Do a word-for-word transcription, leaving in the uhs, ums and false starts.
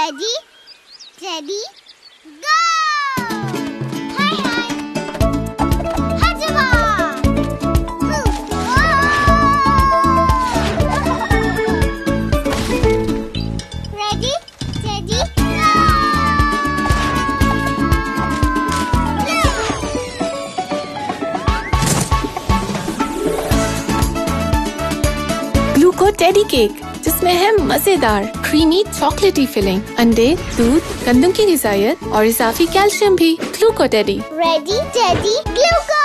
Ready, steady, go! Hi, hi. Hajima! Ready, steady, go! Gluco teddy cake, जिसमें है मजेदार creamy चॉकलेटी filling, अंडे, दूध, गंदम की ग़िज़ायत और इजाफी कैल्शियम भी। Gluco teddy. Ready, steady, Gluco!